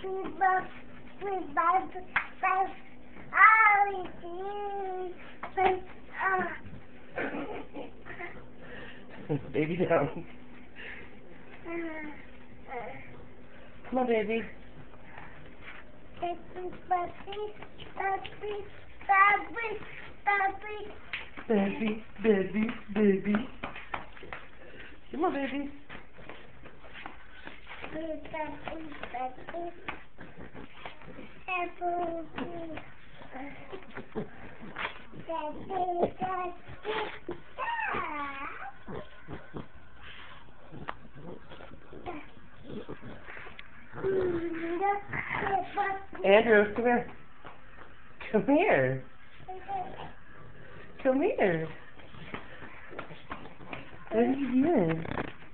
Baby down. Come on, baby. Baby. Come on, baby. Andrew, come here. Come here. Come here. What are you doing?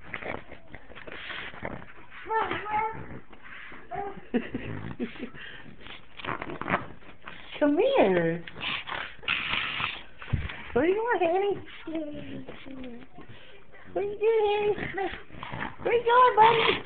Come here. Where are you going, Annie? Where are you doing, Annie? Where are you going, buddy?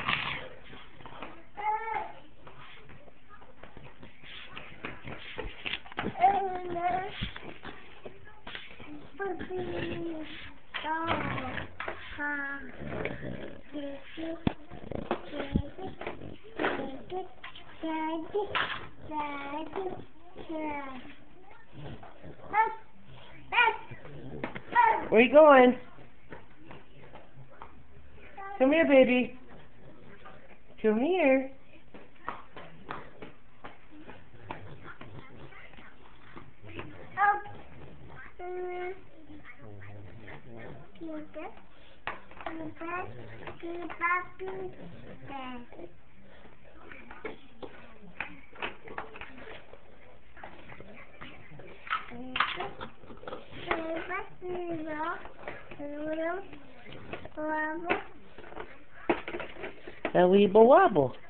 Where are you going? Come here, baby. Come here. A weeble wobble.